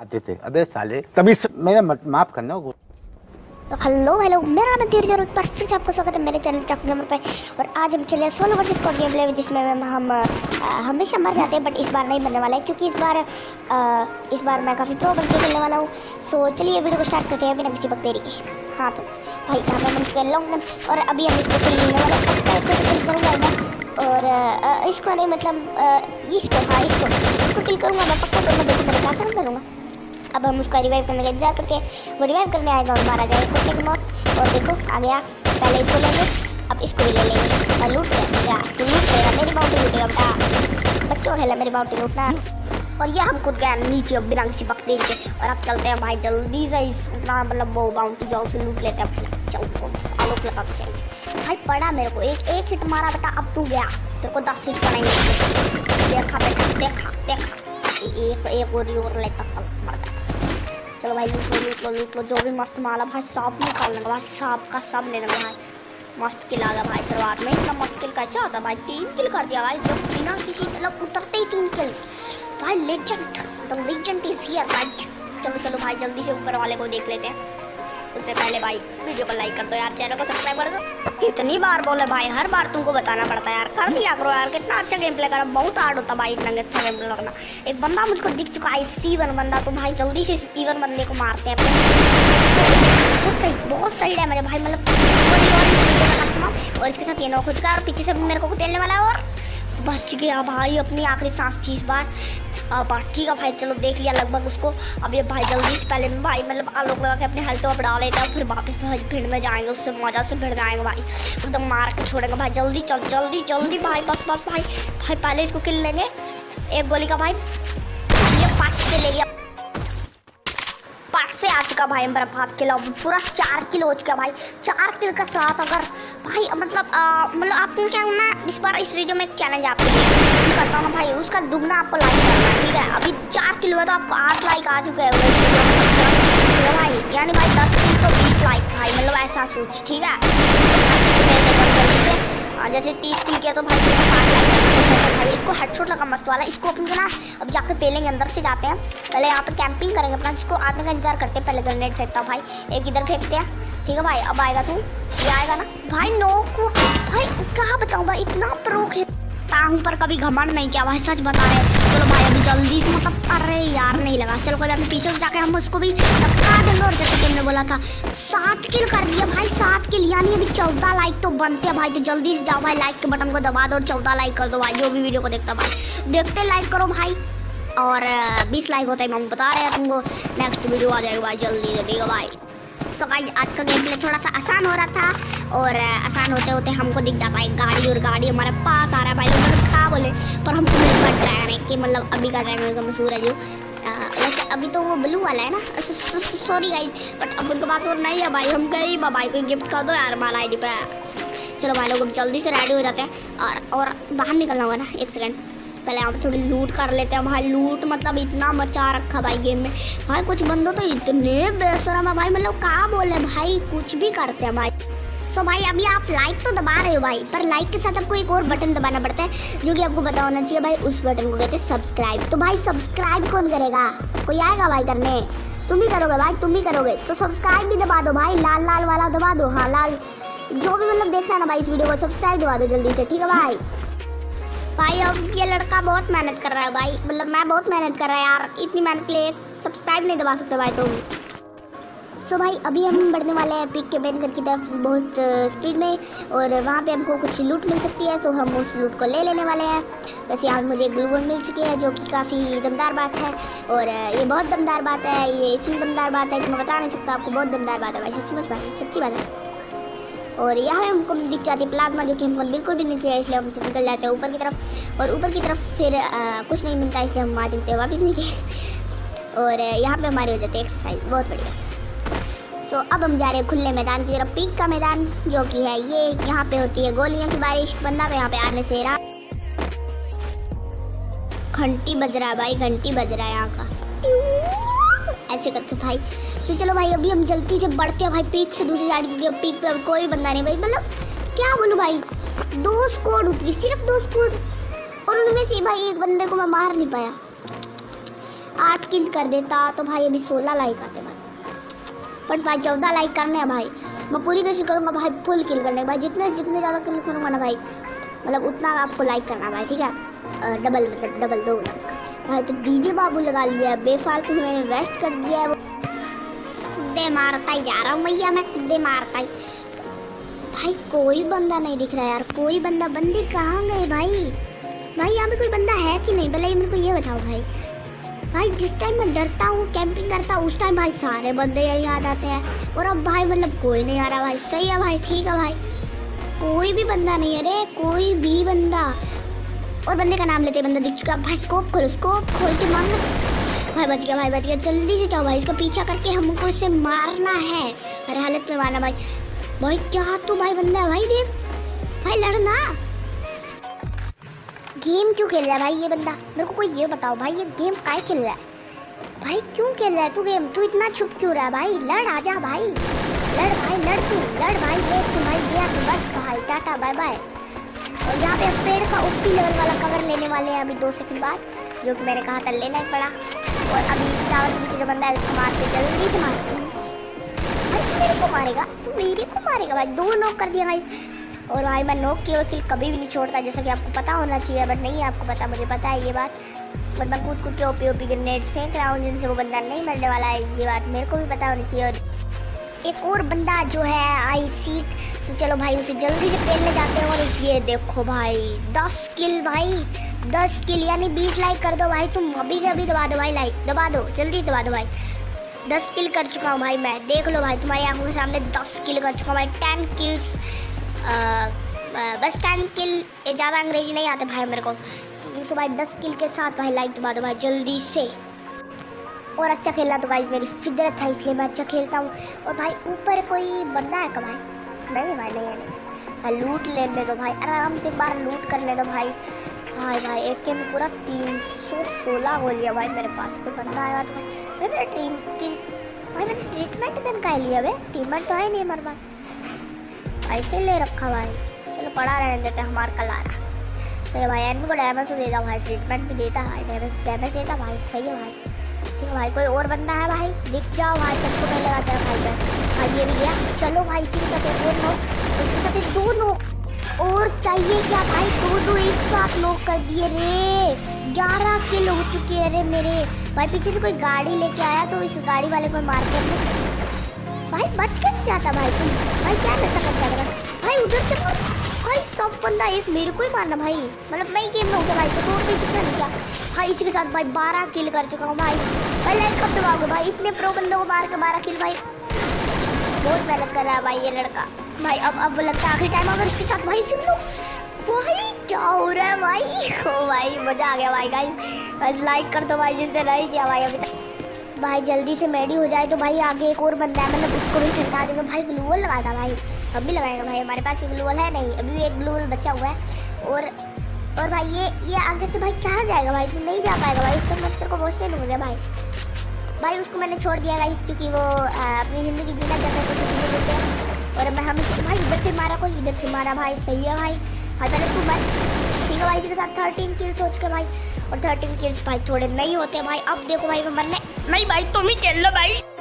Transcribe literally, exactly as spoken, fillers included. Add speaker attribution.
Speaker 1: आते थे। अबे साले तभी मेरा माफ करना हो।
Speaker 2: तो हेलो हेलो मेरा नाम है धीरज और पर फिर से आपको स्वागत है मेरे चैनल चक गेमर पे। और आज हम चले solo versus squad game play जिसमें हम आ, हमेशा मर जाते हैं, बट इस बार नहीं मरने वाला है क्योंकि इस बार आ, इस बार मैं काफ़ी प्रो बनके खेलने वाला हूँ। सो चलिए वीडियो को स्टार्ट करते हैं बिना किसी बकतेरी के। हाँ तो भाई यहाँ पर मैं खेल लॉन्ग गेम और अभी हम इसको खेलने वाले इसको करूँगा और आ, इसको नहीं मतलब आ, इसको हाँ इसको इसको किल करूँगा मैं पक्का करूँगा। देखो मैं क्या करूँ करूँगा अब हम उसका रिवाइव करने का इंतजार करके वो रिवाइव करने आएगा और मारा जाएगा कुत्ते की मौत। और देखो आ गया, पहले इसको लेंगे अब इसको भी ले लेंगे और लूट लेगा। तू लूट लेगा मेरी बाउंटी लूटेगा बेटा, बच्चों खेला मेरी बाउंटी लूटना। और ये हम कूद गए नीचे बिना किसी बकतेरी के। और अब चलते हैं भाई जल्दी से इस मतलब वो बाउंटी जो उसे लूट लेते हैं। चलो आलोक लगा के चलेंगे भाई। पड़ा मेरे को एक एक हिट मारा बेटा, अब तू गया तेरे को दस हिट पड़ेंगे। देखा बेटा देखा देखा एक एक और और लेता मर जाता। चलो भाई लूट लो लूट लो लूट लो जो भी मस्त माला भाई सांप निकालने का भाई, सांप का सब लेने का भाई। मस्त किल आ गया भाई शुरुआत में। इतना मस्त किल कैसे होता भाई, तीन किल कर दिया भाई जब बिना किसी मतलब उतरते ही तीन किल भाई। Legend the legend is here भाई। चलो चलो भाई जल्दी से ऊपर वाले को देख लेते हैं। उससे पहले भाई वीडियो को लाइक कर दो यार, चैनल को सब्सक्राइब कर दो। कितनी बार बोले भाई, हर बार तुमको बताना पड़ता है यार, कर दिया करो यार। कितना अच्छा गेम प्ले करा, बहुत हार्ड होता भाई इतना अच्छा गेम प्ले करना। एक बंदा मुझको दिख चुका है सी वन बंदा, तो भाई जल्दी से इवन बंदे को मारते हैं। बहुत सही बहुत सही है मेरे भाई मतलब। और इसके साथ ये नौ खुद का और पीछे से मेरे को पेलने वाला है और बच गया भाई। अपनी आखिरी सांस थी इस बार। अब ठीक है भाई चलो देख लिया लगभग उसको। अब ये भाई जल्दी से पहले भाई मतलब आलोक लगा के अपने हेल्थ को बढ़ा लेते हैं, फिर वापस भाई भिड़ने जाएंगे, उससे मजा से भिड़ जाएंगे भाई, एकदम मार के छोड़ेंगे भाई। जल्दी चल जल्दी जल्दी भाई बस बस भाई भाई पहले इसको किल लेंगे एक गोली का भाई। ये पाँच से ले लिया, पाँच से आ चुका भाई हमारा फास्ट किल। अब पूरा चार किल हो चुका भाई। चार किल का साथ अगर भाई मतलब मतलब आपको क्या करना है इस बार इस वीडियो में एक चैलेंज आपके लिए करता हूँ भाई, उसका दुगना आपको लाइक करना है ठीक है। अभी चार किल हुआ तो आपको आठ लाइक आ चुके हैं भाई, यानी भाई दस किल तो बीस लाइक भाई मतलब ऐसा सोच ठीक है। जैसे तीस किल किया तो भाई भाई इसको हेडशॉट लगा मस्त वाला। इसको अपनी ना अब जाके पेलेंगे, अंदर से जाते हैं पहले यहाँ पे कैंपिंग करेंगे अपना, जिसको आने का इंतजार करते हैं। पहले ग्रेनेड फेंकता भाई, एक इधर फेंकते हैं ठीक है भाई। अब आएगा तू, ये आएगा ना भाई। नो को भाई कहाँ बताऊँ भाई, इतना प्रो खेलता हूँ पर कभी घमंड नहीं किया भाई, सच बता रहे। चलो भाई अभी जल्दी से मतलब अरे यार नहीं लगा। चलो कोई अपने पीछे से जाके हम उसको भी टपका देंगे। और जैसे कि हमने बोला था सात किल कर दिया भाई, सात किल यानी अभी चौदह लाइक तो बनते हैं भाई। तो जल्दी से जाओ भाई लाइक के बटन को दबा दो और चौदह लाइक कर दो भाई। जो भी वीडियो को देखता भाई देखते लाइक करो भाई। और बीस लाइक होता है हम बता रहे हैं तुमको, नेक्स्ट वीडियो आ जाएगा भाई जल्दी से ठीक है भाई। सो गाइस आज का गेम प्ले थोड़ा सा आसान हो रहा था और आसान होते होते हमको दिख जाता है गाड़ी और गाड़ी हमारे पास आ रहा है भाई। लोग मतलब क्या बोले पर हम पूरे का ड्राइवर है कि मतलब अभी का ड्राइवर का मशहूर है जो वैसे अभी तो वो ब्लू वाला है ना, सॉरी गाइस बट अब उनके पास और नहीं है भाई। हम गई भाई को गिफ्ट कर दो यार हमारा आई डी पे। चलो भाई लोग जल्दी से रेडी हो जाते हैं और और बाहर निकलना होगा ना। एक सेकेंड पहले यहाँ पे थोड़ी लूट कर लेते हैं भाई। लूट मतलब इतना मचा रखा भाई गेम में भाई, कुछ बंदों तो इतने बेशरम है भाई मतलब क्या बोले भाई, कुछ भी करते हैं भाई। सो भाई अभी आप लाइक तो दबा रहे हो भाई, पर लाइक के साथ आपको एक और बटन दबाना पड़ता है जो कि आपको पता होना चाहिए भाई। उस बटन को कहते हैं सब्सक्राइब। तो भाई सब्सक्राइब कौन करेगा, कोई आएगा भाई करने? तुम ही करोगे भाई, तुम ही करोगे। तो सब्सक्राइब भी दबा दो भाई, लाल लाल वाला दबा दो। हाँ लाल जो भी मतलब देखना है ना भाई इस वीडियो को सब्सक्राइब दबा दो जल्दी से ठीक है भाई। भाई अब ये लड़का बहुत मेहनत कर रहा है भाई, मतलब मैं बहुत मेहनत कर रहा है यार, इतनी मेहनत के लिए सब्सक्राइब नहीं दबा सकते भाई तुम। सो so भाई अभी हम बढ़ने वाले हैं पिक के बैंकर की तरफ बहुत स्पीड में और वहाँ पे हमको कुछ लूट मिल सकती है, तो हम उस लूट को ले लेने वाले हैं। वैसे यहाँ मुझे ग्लू गन मिल चुकी है जो कि काफ़ी दमदार बात है और ये बहुत दमदार बात है। ये इतनी दमदार बात है कि मैं बता नहीं सकता आपको, बहुत दमदार बात है भाई, सच्ची बात है सच्ची बात है। और यहाँ हमको दिख जाती है प्लाज्मा जो कि हमको बिल्कुल भी नहीं चाहिए, इसलिए हम निकल जाते हैं ऊपर की तरफ। और ऊपर की तरफ फिर आ, कुछ नहीं मिलता इसलिए हम आ चलते हैं वापस नीचे। और यहाँ पे हमारी हो जाती है एक्सरसाइज, बहुत बढ़िया। सो अब हम जा रहे हैं खुले मैदान की तरफ, पीक का मैदान जो कि है ये। यहाँ पे होती है गोलियों की बारिश, बंदा को यहाँ पे आने से रहा। घंटी बज रहा है भाई, घंटी बज रहा है यहाँ का ऐसे करके भाई। तो चलो भाई अभी हम जल्दी से बढ़ते हैं भाई पीक से दूसरी साइड, क्योंकि पीक पे अब कोई बंदा नहीं भाई। मतलब क्या बोलूँ भाई, दो स्क्वाड उतरी, सिर्फ दो स्क्वाड और उनमें से भाई एक बंदे को मैं मार नहीं पाया आठ किल कर देता तो भाई अभी सोलह लाइक आते भाई, बट भाई चौदह लाइक करने हैं भाई। मैं पूरी कोशिश करूँगा भाई फुल किल करने भाई, जितने जितने ज़्यादा किल करूँगा ना भाई मतलब उतना आपको लाइक करना भाई, ठीक है। डबल मतलब डबल दो ना उसका भाई। तो डीजे बाबू लगा लिया है, बेफालतू में मैंने इन्वेस्ट कर दिया है। वो खुदे मारता ही जा रहा हूँ भैया मैं, खुदे मारता ही भाई। कोई बंदा नहीं दिख रहा यार, कोई बंदा, बंदे कहाँ गए भाई? भाई यहाँ पे कोई बंदा है कि नहीं, भले मेरे को ये बताओ भाई। भाई जिस टाइम मैं डरता हूँ कैंपिंग करता हूँ उस टाइम भाई सारे बंदे यही याद आते हैं, और अब भाई मतलब कोई नहीं आ रहा भाई। सही है भाई, ठीक है भाई, कोई भी बंदा नहीं है रे, कोई भी बंदा। और बंदे का नाम लेते बंदा दिख चुका भाई। स्कोप खोलो, स्कोप खोल के मारना भाई। बच गया भाई, बच गया। जल्दी से जाओ भाई, इसका पीछा करके हमको इसे मारना है, हर हालत में मारना भाई। भाई क्या तू भाई बंदा है भाई, देख भाई लड़ना। गेम क्यों खेल रहा है भाई ये बंदा, मेरे को कोई ये बताओ भाई, ये गेम काहे खेल रहा है भाई? क्यों खेल रहा है तू गेम? तू इतना छुप क्यों रहा है भाई? लड़ आजा भाई, लड़ भाई, लड़ तू, लड़ भाई। देख तू भाई, गया तू, बस भाई, टाटा बाय बाय। और यहाँ पे पेड़ का ओपी लेवल वाला कवर लेने वाले हैं अभी दो सेकंड बाद, जो कि मैंने कहा था लेना ही पड़ा। और अभी टावर के पीछे जो बंदा है उसको मारते, जल्दी से मारते हैं भाई। तू मेरे को मारेगा, तू मेरे को मारेगा भाई। दो नॉक कर दिया भाई। और भाई मैं नॉक किया किल कभी भी नहीं छोड़ता, जैसा कि आपको पता होना चाहिए, बट नहीं आपको पता, मुझे पता है ये बात। बट मैं कूद कूद के ओपी ओपी ग्रेनेड्स फेंक रहा हूँ जिनसे वो बंदा नहीं मरने वाला है, ये बात मेरे को भी पता होनी चाहिए। और एक और बंदा जो है आई सीट, तो चलो भाई उसे जल्दी से पेलने जाते हैं। और ये देखो भाई दस किल भाई, दस किल यानी बीस लाइक कर दो भाई तुम, अभी से अभी दबा दो भाई, लाइक दबा दो, जल्दी दबा दो भाई। दस किल कर चुका हूँ भाई मैं, देख लो भाई तुम्हारी आंखों के सामने दस किल कर चुका हूँ भाई। टेन किल्स, बस टेन किल, ज़्यादा अंग्रेजी नहीं आते भाई मेरे को। तो भाई दस किल के साथ भाई लाइक दबा दो भाई जल्दी से। और अच्छा खेलना तो भाई मेरी फितरत है, इसलिए मैं अच्छा खेलता हूँ। और भाई ऊपर कोई बंदा है क्या भाई? नहीं भाई, नहीं है, नहीं भाई। लूट लेने दो भाई, आराम से एक बार लूट करने दो भाई। भाई भाई एक के में पूरा तीन सौ सोलह गोलियाँ भाई मेरे पास। कोई बंदा आएगा तो भाई मेरे टीम टी, भाई मैंने ट्रीटमेंट देने का लिया भाई, टीममेट तो है नहीं हमारे पास, ऐसे ले रखा भाई। चलो पड़ा रहने देते हैं, हमारा कल आ रहा। सही है भाई, एनिमी को डैमेज तो देता भाई, ट्रीटमेंट भी देता भाई, डैमेज डैमेज देता भाई। सही है भाई, ठीक है भाई। कोई और बंदा है भाई, दिख जाओ भाई, सबको पहले लगाते हैं भाई पर। भाई ये भी गया, चलो भाई इसी के साथ एक और नॉक, इसके साथ एक दो नॉक और चाहिए क्या भाई? दो दो एक साथ नॉक कर दिए रे, ग्यारह किल हो चुके हैं रे मेरे भाई। पीछे से कोई गाड़ी लेके आया तो इस गाड़ी वाले को मार के भाई बच कैसे जाता भाई तुम? भाई क्या नशा करता है भाई? उधर से भाई सब बंदा एक मेरे को ही मारना भाई, मतलब मैं ही गेम में हो गया भाई। तो दो पे कितना नहीं किया भाई, इसी के साथ भाई बारह किल कर चुका हूँ भाई। भाई लाइक कब दबाओगे भाई? इतने प्रो बंदों को मार के बारह किल भाई, बहुत मेहनत कर रहा है भाई ये लड़का भाई। अब अब लगता है आखिरी टाइम अगर इसके साथ भाई सुन लो भाई क्या हो रहा है भाई। ओ भाई मजा आ गया भाई। गाइस बस लाइक कर दो भाई जिसने नहीं किया भाई अभी तक। भाई जल्दी से मेडी हो जाए तो भाई आगे एक और बंदा है, मतलब उसको भी चिंता देंगे भाई। ग्लूवल लगा था भाई, अब भी लगाएगा भाई। हमारे पास ग्लूवल है नहीं, अभी भी एक ग्लूवल बचा हुआ है। और और भाई ये ये आगे से भाई कहाँ जाएगा भाई? तो नहीं जा पाएगा भाई, उसको मैं तेरे को पहुँचने दूँगा भाई। भाई उसको मैंने छोड़ दिया गाइस, क्योंकि वो आ, अपनी ज़िंदगी जीना चाहता है, तो जीने देते हैं। और मैं हम भाई इधर से मारा, कोई इधर से मारा भाई। सही है भाई, भाई पहले तू भाई, ठीक है भाई। इसी के साथ थर्टीन किल्स हो चुके भाई, और थर्टीन किल्स भाई थोड़े नहीं होते भाई। अब देखो भाई मैं मरने नहीं भाई, तुम ही खेल लो भाई।